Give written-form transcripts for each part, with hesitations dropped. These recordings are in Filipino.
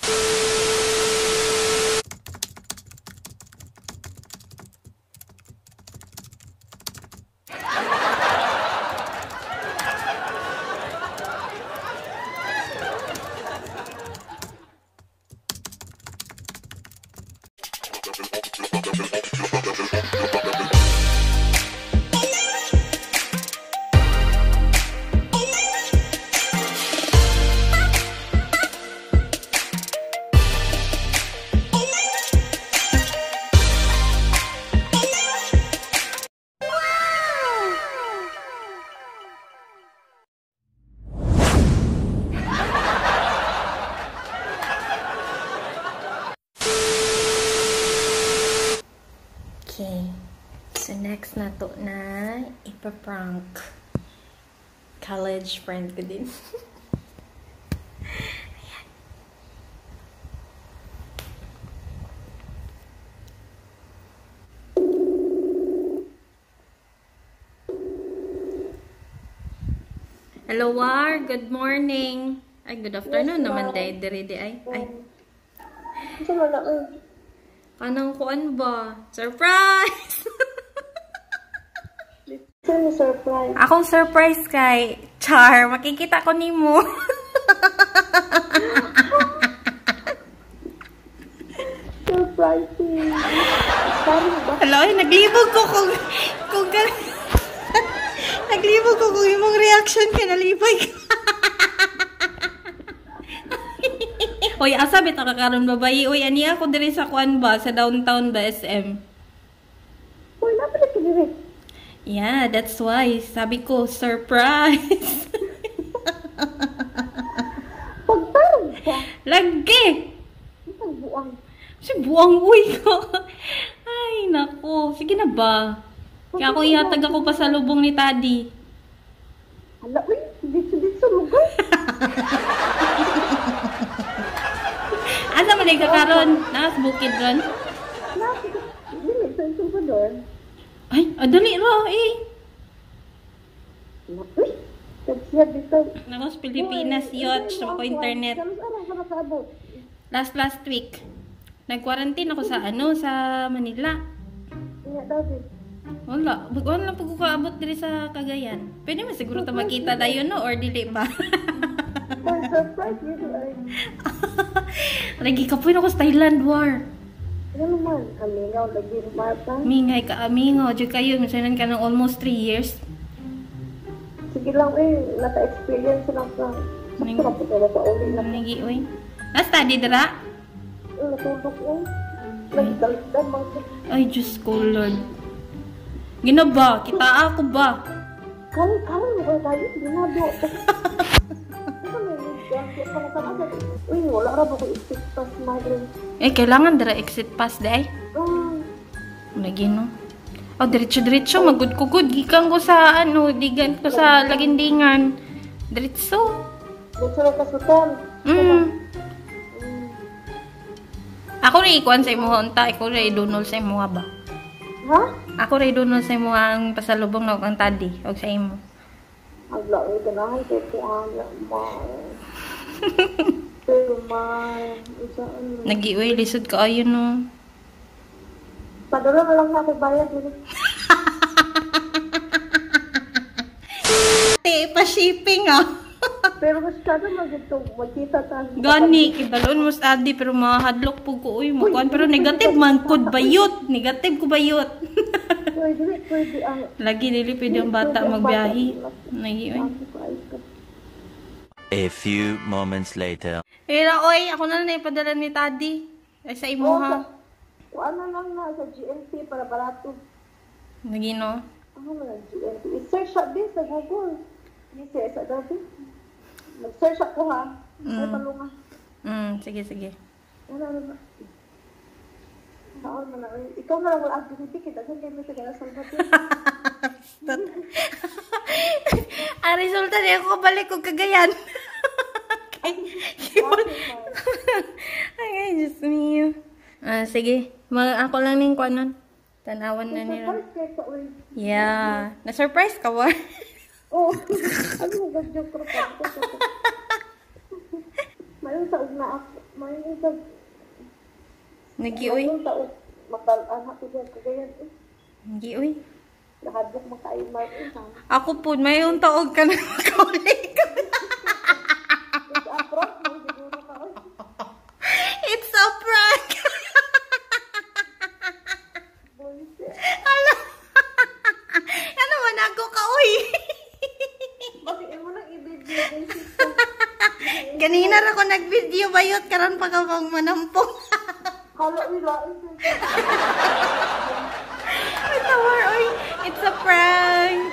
Okay, so next na to na ipaprank college friend ko din. Ayan. Hello, War. Good morning. Ay, good afternoon naman, day. Diri ay. Ito mo na, Anong kuan ba? Surprise! Sino surprise? Akong surprise kay Char. Makikita ko ni mo. Surprising. Sorry ba? Hello, naglibog ko kung naglibog ko kung imong reaction kay nalibay ka. Hoy, asa bitaw ka karon babayi? Uy, ani ako diri sa kuan ba sa downtown ba SM? Uy, napalit ka diri. Yeah, that's why sabi ko surprise. Pagtarong ka. Lagi. Ang buang. Si buang uy ko. Ay, nako. Sige na ba? Kaya ako ihatag ako pa sa lubong ni Taddy. Hala, uy, dito lugar. Asa man ka karon? Nas bukid ron. Dili, sa Salvador. Ay, adali ro eh. Uy, tagsiya dito. Nako sa Pilipinas yot sa ko internet. Kalos arang ka nakaabot. Last week. Nag-quarantine ako sa sa Manila. Iya, David. Wala. Wala lang pag kaabot diri sa Cagayan. Pwede man siguro ta makita dayon no or dili pa. Surprise dito ay. Lagi ka po ako sa Thailand war. Ano naman? Amingaw, lagi rumata. Mingay ka amingaw. Diyo kayo. Minsanan ka ng almost 3 years. Sige lang naka-experience lang ka. Sakto na po tayo sa uli na. Nagi, uy. Na-study dira? Natulog ko. Nagdalitan mga. Ay, Diyos ko, Lord. Gina ba? Kita ako ba? Kaling mo kayo tayo. Ginado. Uy, wala ra ba ko exit pass migraine? Kailangan dira exit pass, day. Lagi, no? Oh, diretso-diretso. Magud-kugud. Gikan ko sa, digan ko sa lagindingan. Diretso. Diretso na kasutan. Ako rin ikuan sa imuha unta. Ako rin idunol sa imuha ba? Ha? Ako rin idunol sa imuha ang pasalubong na ang Taddy. O sa imo. Agla, ganahan ko po ang pero isaan. Nag-iuwi, lisod ka ayun, no? Padala na lang na ako bayad. Pa-shipping, ah. Pero mas kada magkita tayo. Gani, kidalon mo sa Adi, pero mahadlok po ko, uy, mukuan. Pero negative man, kud bayot. Negative ko bayot. Pwede. Lagi, dili pwede yung bata magbiyahe. Nag-iuwi. A few moments later. Pero, oy, ako na ipadala ni Taddy. Ay, sa imo, ha? Ano lang na, sa GNT para barato. Nagino? Ano na, GNT. I-search siya din sa Google. I-search sa dati. Mag-search ako, ha? Ay, palunga. Sige. Ano ba? Saan mo na, ikaw na lang wala activity, kita saan kayo sa kaya Salvador. Ang resulta niya ako balik ko Cagayan. Ay, Diyos mio. Sige. Ako lang ning kuanon. Tanawan na nila. Yeah. Na-surprise ka ba? Oo. Ano mo, gagyo ko pa. Mayroon sa ugna ako. Mayroon ka. Nagi-uy. Yung taon, matalaan ako dyan, kagayan eh. Nagi-uy. Nakadok makaimar eh. Ako po, may yung taog ka na makaulit ka. It's a prank mo, siguro ka. It's a prank! Bullshit. Ano? Ano man ako ka, uy? Bakit mo nang i-video Ganina na ako nag-video bayot, karon pa ka bang manampong. Kala nila, It's a prank!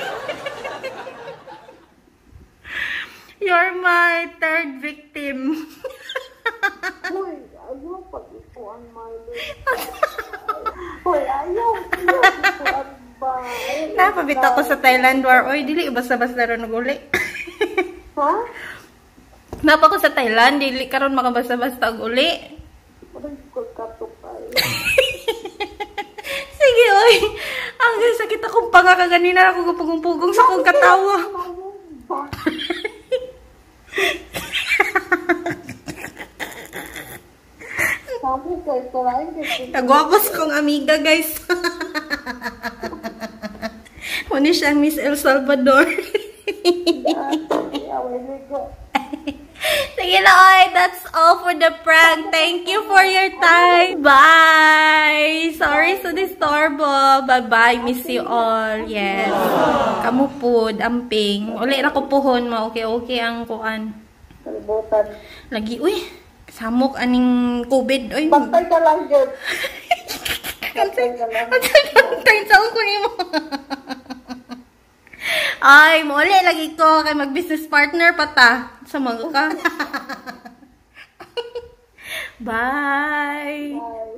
You're my third victim. Hoy, ayaw pag-ikuan, Marlon. Hoy, ayaw pag-ikuan ba? Napabita ko sa Thailand war. Oy, dili basta-basta ron naguli. Ha? Napa ko sa Thailand, dili karon makabasta-basta og uli. Parang ko katok ay. Sige, oy. Ang sakit akong panga kaganina ako gupugong-pugong sa kong katawa. Sabi kay kalain kay. Nagwapos kong amiga, guys. Muna siyang Miss El Salvador. Sige na, oy. That's all for the prank. Thank you for your time. Bye! Sorry sa disturbo. Bye-bye. Miss you all. Yes. Kamu po, amping. Uli na ko puhon mo. Okay ang kuan. Kalibutan. Lagi, uy. Samok aning COVID. Uy. Bantay ka lang, Jud. Bantay ka lang. Bantay sa ko ni mo. Ay, muli lagi ko kay mag-business partner pata. Sa mga ka. Bye.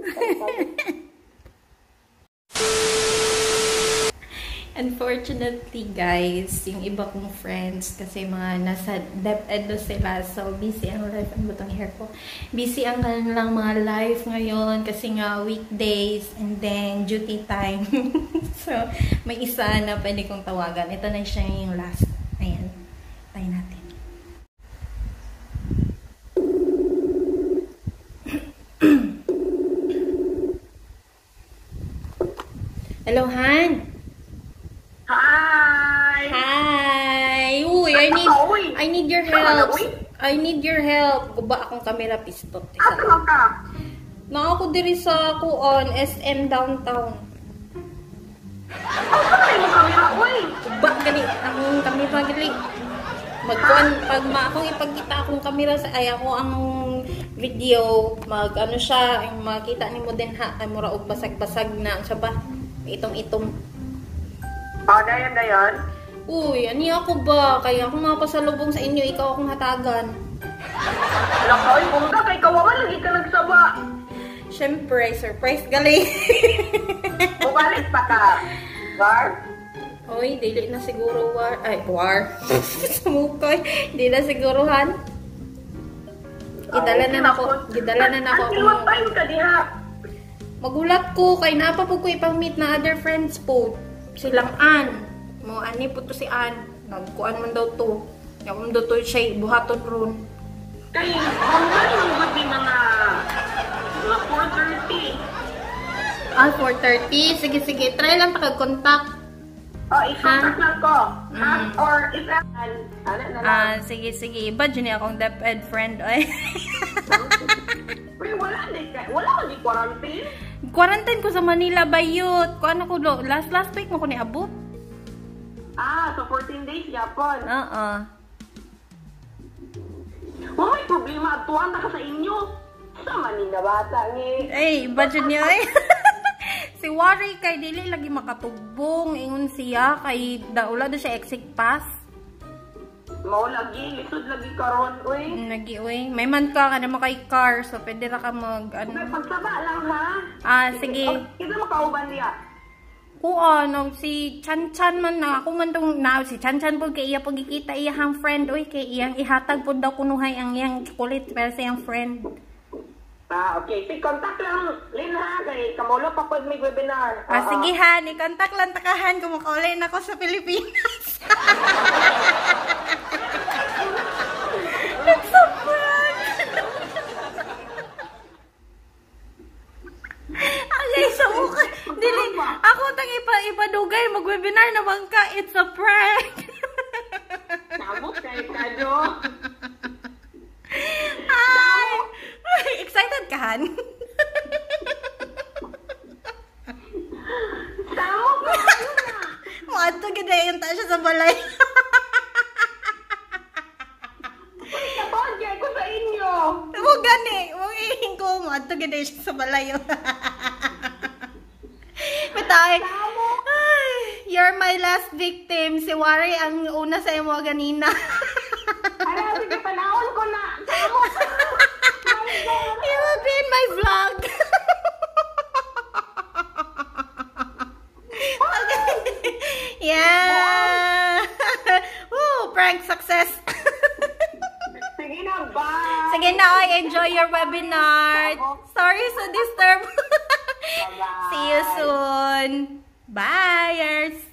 Unfortunately, guys, yung iba kong friends, kasi mga nasa DepEd sila, so busy ang life, ang butang hair ko. Busy ang kanilang mga life ngayon, kasi nga weekdays, and then duty time. So, may isa na pwede kong tawagan. Ito na siya yung last. Ayan. Tayo natin. Hello, Han? Hi! Hi! Uy, I need your help. I need your help. Guba akong camera pistot. Ano ka? Na ako diri sa kuon, SM downtown. Ano kayo mo kamera, uy? Guba gali akong camera gali. Magkuan pag akong ipagkita akong camera sa ay ako ang video, mag ano siya, ang makita nimo din ha, ay mura og basag-basag na sa ba. Itong-itong. Dayan. Uy, ani ako ba? Kaya ako mapasalubong sa inyo, ikaw akong hatagan. Lakay, kung ka kay kawaman, lagi ka nagsaba. Siyempre, surprise gali. Bukalit pa ka. Gar? Uy, dili na siguro war. Ay, war. Sumukay. Dili na siguruhan. Gidala na ako. Until what time ka diha? Magulat ko, kay napapag ko ipang-meet na other friends po. Silang Ann. Mo ani po to si Ann. Nagkuan man daw to. Yung daw to siya buhaton ron. Kay, hanggang yung gabi mga 4:30. 4:30. Sige. Try lang pakag-contact. I-contact lang ko. Or if ano na lang. Sige. Iba dyan akong DepEd friend. Ay. Pero wala ka di quarantine? Quarantine ko sa Manila, bayot. Kung ano ko, last week mo ko niabot. So 14 days, Japon. May problema, tuwan na ka sa inyo. Sa Manila bata, Ay, budget niyo eh. Si Wari kay dili lagi makatubong. Ingon siya, kay daula do siya exit pass. Mao lagi, lisod lagi karon, uy. Lagi, uy. May man ka na makay car, so pwede ra ka mag, ano. Pagsaba lang, ha? Sige. Kita makauban niya. Si Chan man na, ako man tong, si Chan po kay iya pagkikita iyang friend, uy, kay iyang ihatag po daw kunuhay ang iyang kulit, pero sa iyang friend. Okay. Si contact lang, Lin, ha? Kay kamulo pa po may webinar. Sige, ha. Ni-contact lang takahan kung makaulay na ako sa Pilipinas. It's a prank! tang ipadugay, mag-webinar naman ka. It's a prank. Samot kayo ka, do. Ay! Excited ka, Han? Samot ka kayo na. Mato gina yung siya sa balay. Sabagay ko sa inyo. Mo gani, mo iing ko, mato gina siya sa balay. Matay. Ay, you're my last victim. Si Wari ang una sa imo ganina. Ano, sige, panahon ko na. Samot. You will be in my vlog. Yeah! Woo! Prank success! Sige na, bye. Sige na, enjoy your webinar. Sorry to disturb. Bye-bye. See you soon. Bye!